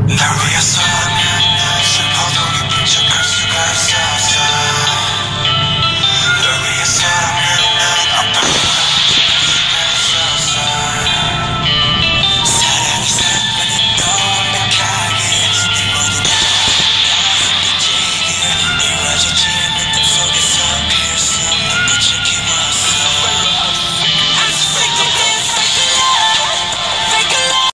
널 위해서라면 난 슬퍼도 기쁜 척할 수가 있었어. 널 위해서라면 난 아파도 기쁜 척할 수가 있었어. 사랑이 사랑만은 너 완벽하게 네 모든 날 느끼지길 이루어지지 않는 꿈 속에서 피울 수 없는 꽃을 키웠어. I'm sick of this fake love, fake love.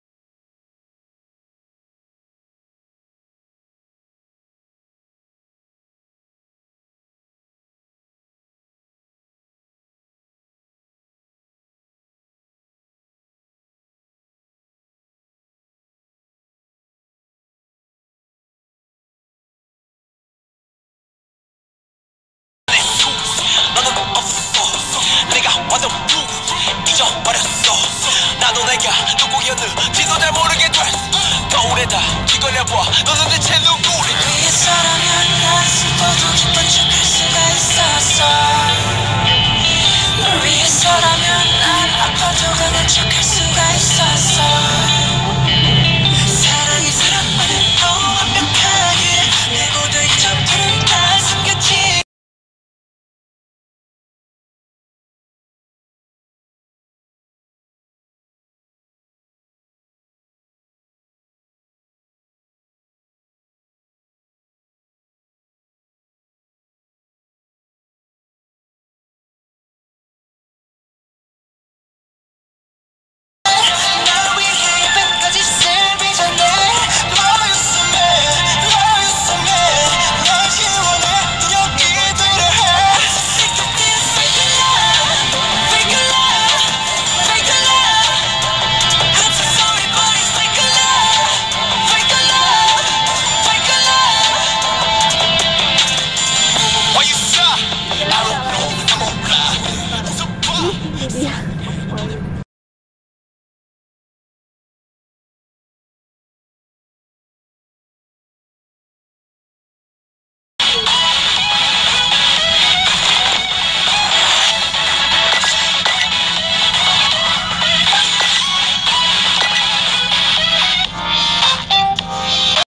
너는 없어. 내가 완전 잊어버렸어. 나도 내가 누구였는지도 잘 모르게 됐어. 거울에다 뒤걸려봐. 너는 대체 누구래? 위해서라면 난 슬퍼도 기쁜 척할 수가 있었어. 널 위해서라면 난 아파도